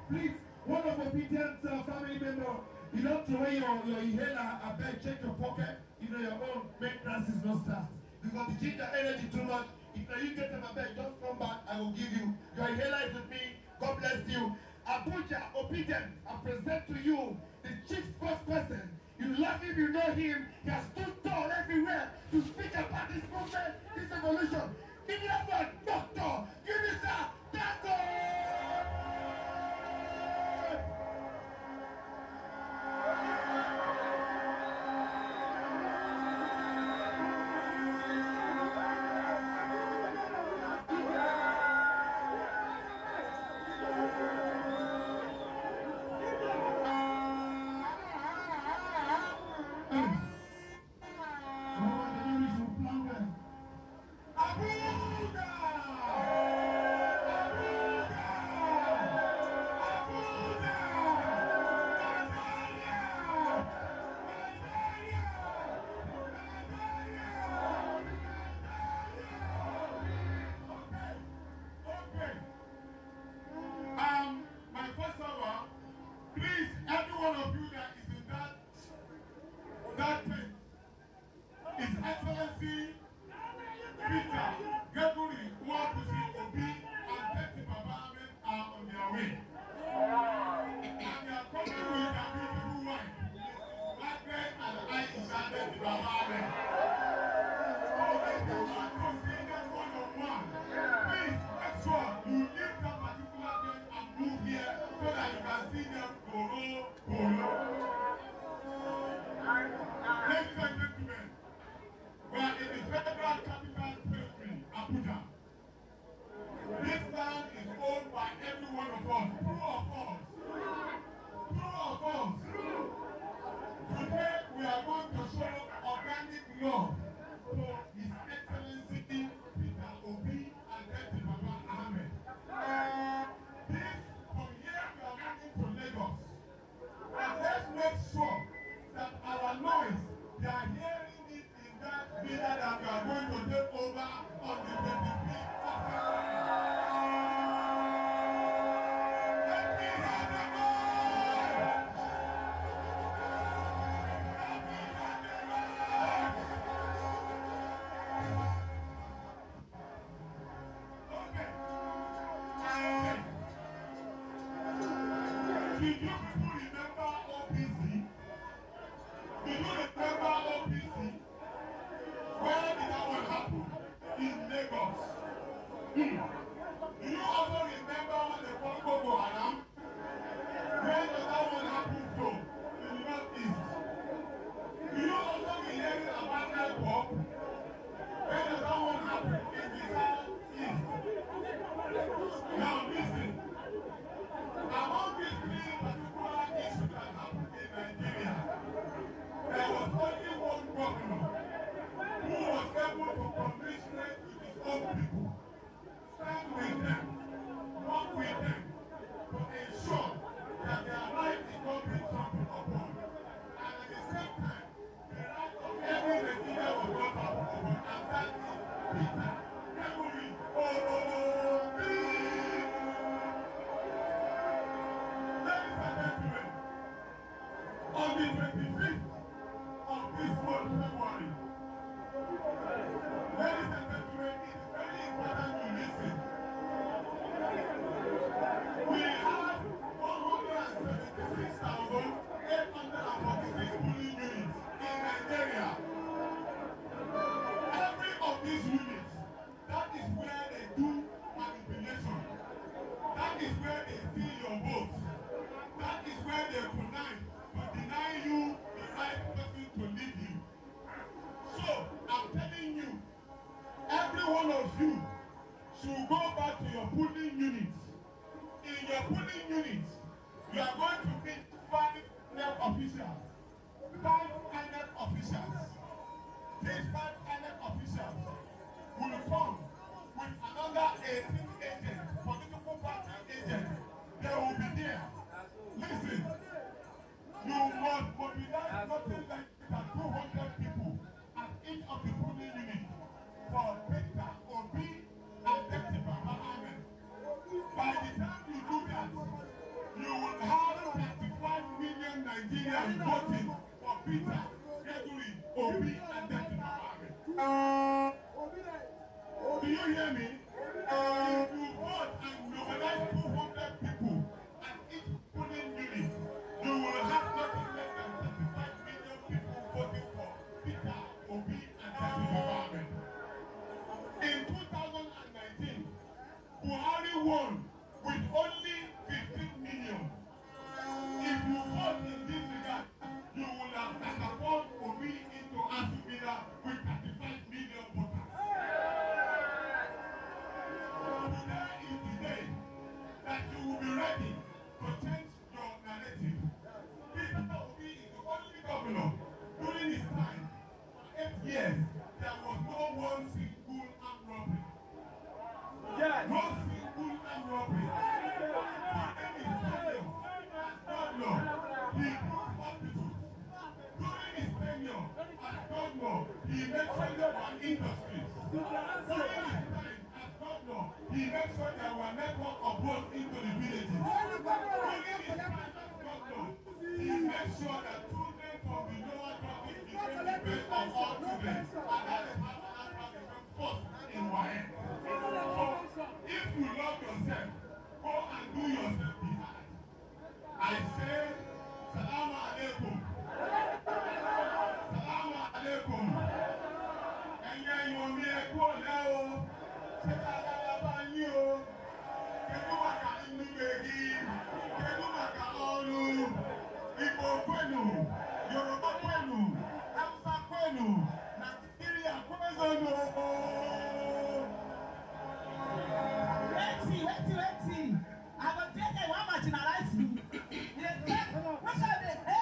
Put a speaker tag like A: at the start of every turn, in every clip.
A: Please, one of obedient family member, you don't throw away your inhaler, I beg, check your pocket. You know your own maintenance is not start. Because the ginger energy too much. If you get them a bag, just come back, I will give you. Your inhaler is with me. God bless you. Abuja, obedient, I present to you the chief spokesperson. You love him, you know him. He has stood tall everywhere to speak about this movement, this evolution. Give me a word, doctor. Give me that, doctor.
B: My first hour, please, every one of you that is in that thing, His Excellency Peter Gregory Wabusi Obi and Betty Baba Ahmed are on their way. And they are coming with their beautiful wife, Margaret and Aisha Betty Baba Ahmed. Oh, they want to see them one-on-one. Please, make sure you leave that particular place and move here so that you can see them go. Ladies and gentlemen, we are in the Federal Capital Territory, Abuja. This land is owned by every one of us, true of us. Today we are going to show organic love to His Excellency Peter Obi and Betty Baba Ahmed. From here we are moving to Lagos. And let's make sure that our noise, they are hearing it in that villa that we are going to take over on the 25th of February. Let me hear the noise! Let me hear the noise! Okay. Did you people remember OPC? Did you remember OPC? Where did that one happen? In Lagos. Do you also remember what they call Boko Haram? Where does that one happen from? In the Northeast. Do you also be hearing about IPOP? Where does that one happen? In the Southeast. Now listen. Among these three particular issues that happened in Nigeria, there was only one governor who was able to commiserate with his own people, stand with them, work with them, to ensure that their life is not being trampled upon. And at the same time, the right of every Nigeria was not trampled upon, and that is Peter Gregory Obi. Ladies and gentlemen, on the 25th of this month, February, ladies and gentlemen, it is very important to listen. We have 176,846 polling units in Nigeria. Every of these units, that is where they do manipulation. That is where they steal your votes. That is where they connive to deny you the right person to lead you. So, I'm telling you, every one of you should go back to your polling units. In your polling units, you are going to meet 5 INEC officials. 5 INEC officials. These 5 INEC officials will come with another 18 agents, political party agents. They will be there. Listen, you must mobilize nothing less than 200 people at each of the polling units for Peter Obi and Betty Baba Ahmed. By the time you do that, you voting for Peter, Gregory, Obi, and Deputy Mohammed. Do you hear me? If you vote and mobilize 200 people at each polling unit, you will have nothing less than 35 million people voting for Peter, Obi, and Deputy Mohammed. In 2019, Buhari won with only 15 million. If you vote in this regard, you will have catapulted Obi into Asubila with 35 million voters. Today is the day that you will be ready to change your narrative. Peter Obi is the only governor during his time, for 8 years, there was no one single armed robbery. Yes. No single armed robbery. During his tenure as governor, he built hospitals. During his tenure as governor, he made sure there were industries. During his time as governor, he made sure there were network of roads into the villages. During his time as governor, he made sure that children from the lower traffic became the best of all children, and that is how Africa became first in Wahen. So, if you love yourself, go and do yourself behind. I say, Salaam alaikum. Salaam alaikum. Ẹ̀yẹ ìwọ̀nmi ẹ̀kú ọ̀lẹ́ o. Ṣé dáadáa bá yín o? Kẹ́kú màkà inú gbègi. Kẹ́kú màkà ọ̀lù. Igbo kwenu. Yorùbá kwenu. Hausa kwenu. Nàìjíríà kwenu.
C: Wait. I will take a one marginalize you. What's that?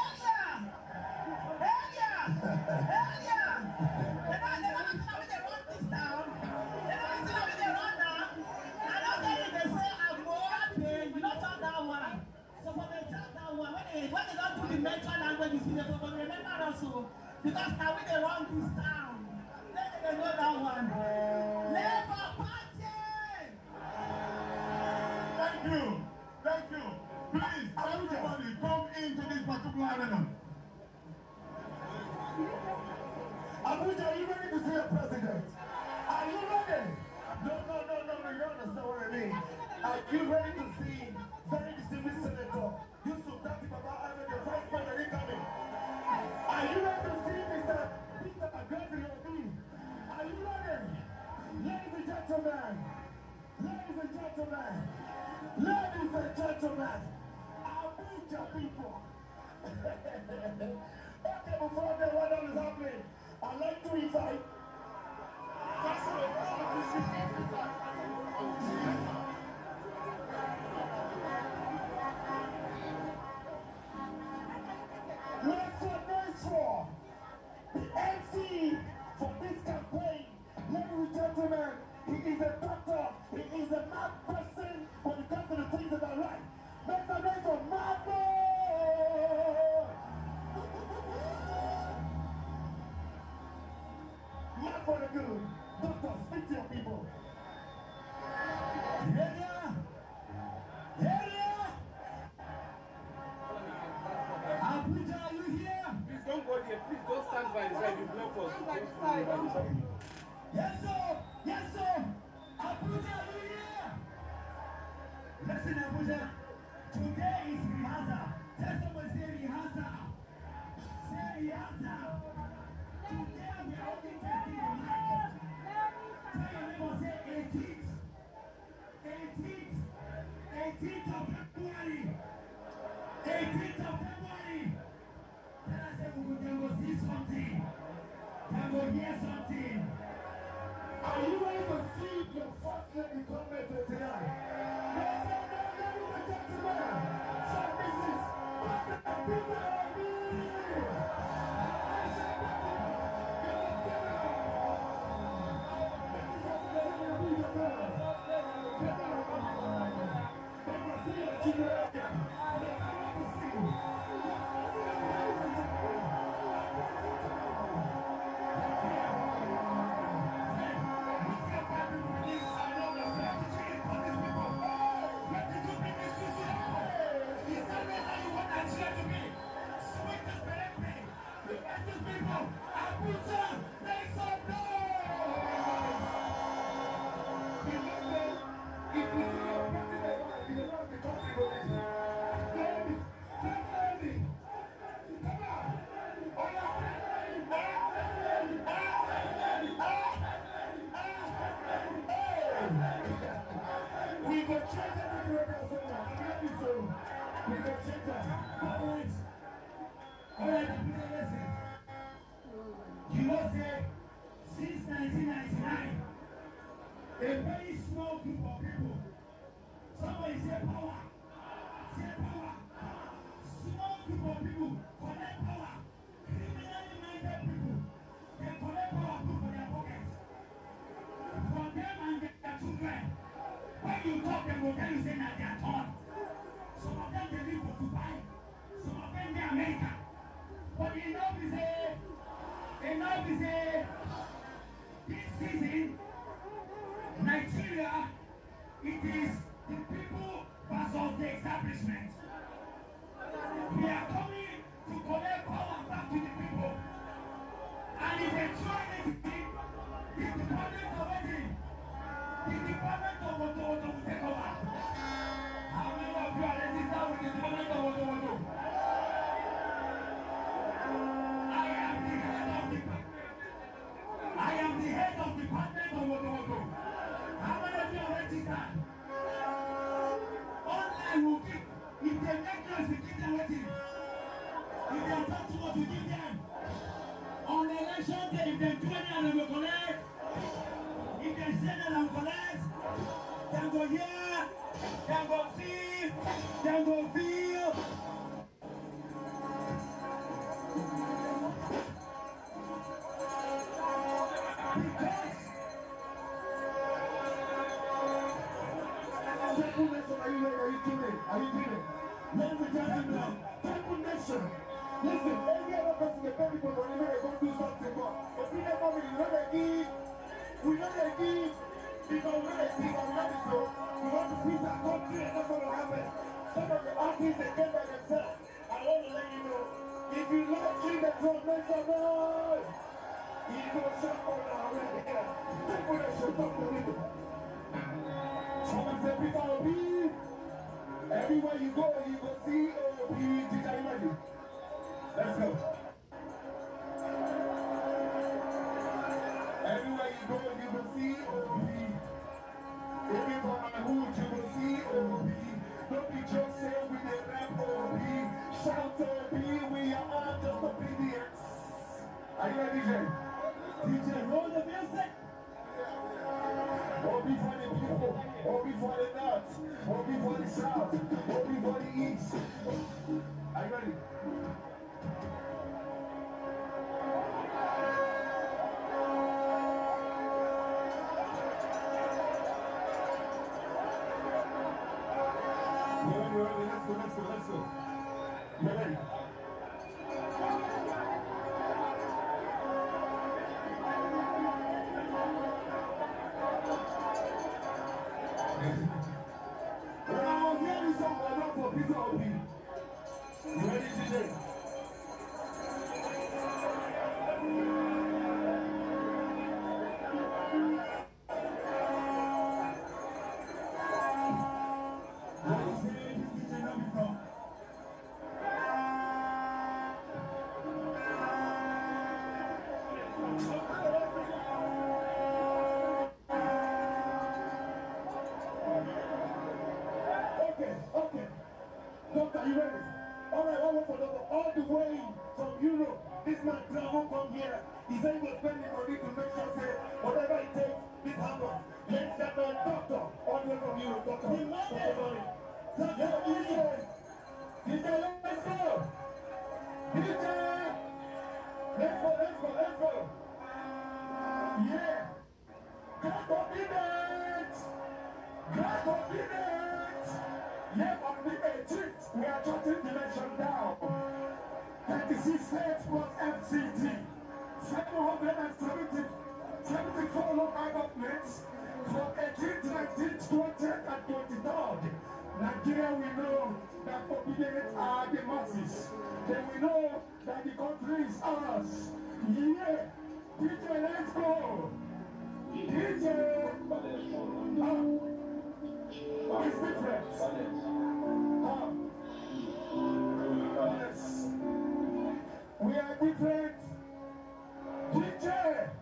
C: When they don't do the mental language, you see, they will remember also. Because now we they run this town. They know that one. Labour Party!
B: Thank you. Please, everybody come into this particular arena.
A: Abuja, are you ready to see a president? Are you ready? No, you don't understand what I mean. Are you ready to see very distinguished senator Yusuf Dati Baba Ahmed, the vice president incoming? Are you ready to see Mr. Peter Gregory Obi? Are you ready? Ladies and gentlemen, Abuja people. Okay, before I get what is happening, I'd like to invite let's noise for the MC for this campaign. Ladies and gentlemen, he is a doctor, he is a mad person when it comes to the things that are right. Make some noise for Marco! Marco the good. Doctor, speak to your people.
C: Abuja, are you here?
D: Please don't go there. Please don't stand by the side. You block us.
C: Stand by the side. Yes, sir. Abuja, are you here? Listen, Abuja. Today is rehearsal. Tell someone say rehearsal. Say rehearsal. Today we are only testing the mic. Tell your neighbor, say 18th. 18th of February. 18th of February. Tell us that they will see something. They will hear something.
A: Are you ready to see your first lady come here tonight? Ladies and gentlemen, so this is Peter Obi. go change everything with us. We go change that.
C: All right, listen. You know, say, since 1999, a very small group of people, somebody say power, small group of people collect power, criminally minded people, they collect power put for their pockets. For them and their children, when you talk, they will tell you say that they are torn. Some of them they live for Dubai, some of them they are America. But enough is this season, Nigeria, it is the people versus the establishment. We are coming to collect power back to the people. And if they try anything, the Department of Auto will take over. How many of you are registered with the Department of Auto? I am the head of Department of Auto. How many of you are registered? Online will give. If they make noise, we give them waiting. If they talk too much, we give them. On election day, if they do anything, they will collect. If they say that they will collect, they go hear, they go see, they go feel.
A: Temple Nation, are you ready? Are you doing? Ladies and gentlemen, Temple Nation. Listen, every other person they pay people money, they go do something, but Opinion family, we know they give, because we know they give our money, so we want to peace our country, and that's what will happen. Some of the artists, they came by themselves. I want to let you know, if you like King the Drum, make some noise. You go shut up now, right here. Temple Nation, talk to me. Someone say, peace out, be. Everywhere you go see OB. Teacher, are you ready? Let's go. Everywhere you go see OB. Even from my hood, you will see OB. Don't be just saying we dey rap OB. Shout OB, we are all just obedience. Are you ready, DJ? DJ, roll the music. OB for the people, OB for the north, OB for the south, OB for the east. Are you ready? You're ready, let's go. You're ready. When I was hearing some word for Peter Obi, you ready, DJ? Where is this DJ coming from? Okay. Doctor, you ready? All right, one more for doctor. All the way from Europe, this man travel come here. He said he was spending money to make sure say whatever it takes, this happens. Let's get my doctor all the way from Europe. Doctor, he money. Yeah, DJ, let's go. DJ, let's go. Yeah. God obedient. Yeah, on the 18th, we are shutting the nation down. 36 states plus FCT. 774 local governments from 18th, 19th, 20th, and 23rd. Nigeria, we know that obedient are the masses. Then we know that the country is ours. Yeah. DJ, let's go. DJ. It's different. Yes. We are different. DJ.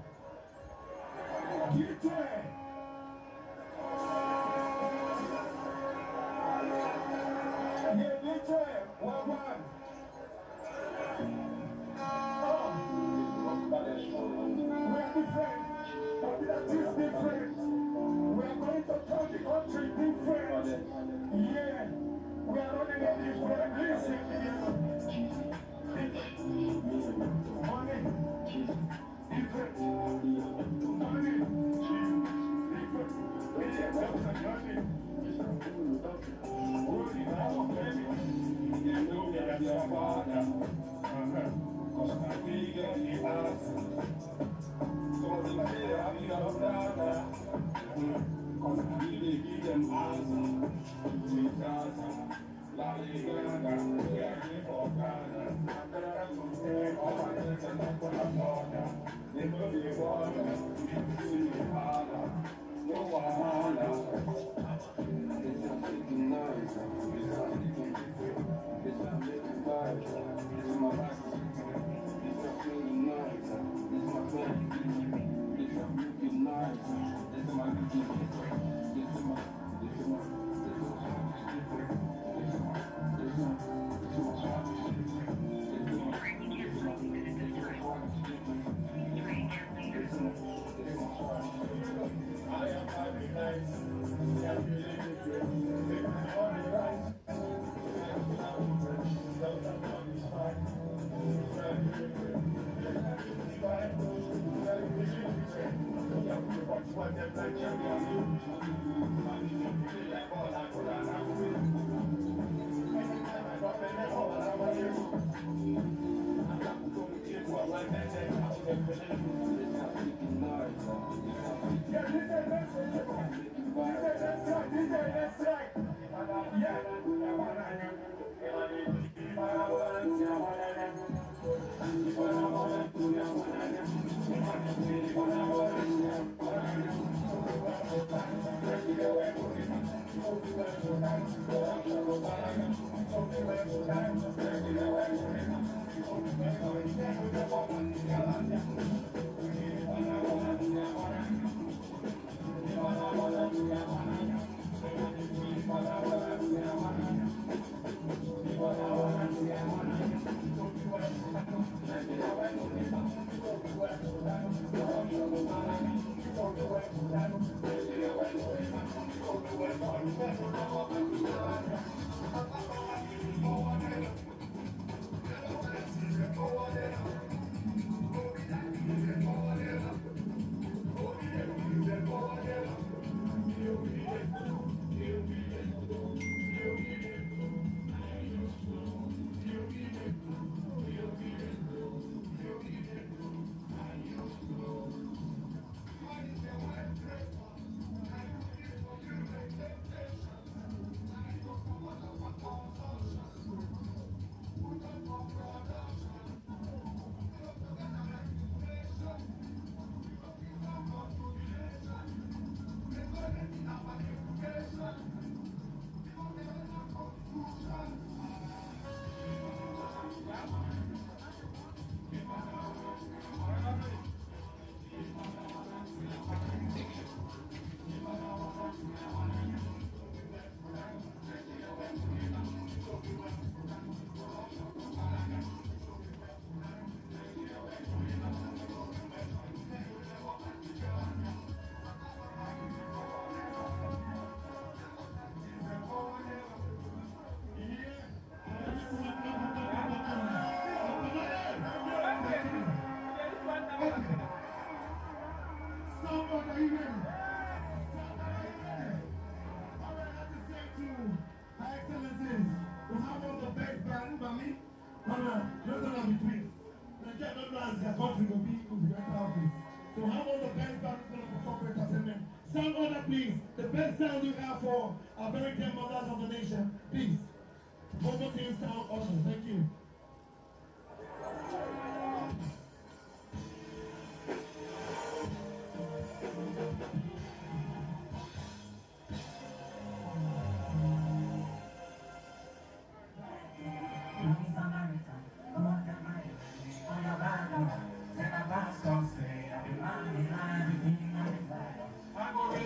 A: Sound order, please. The best sound you have for our very dear mothers of the nation, please. One more thing, sound order. Thank you.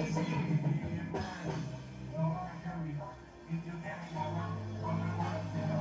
C: If you get what I want,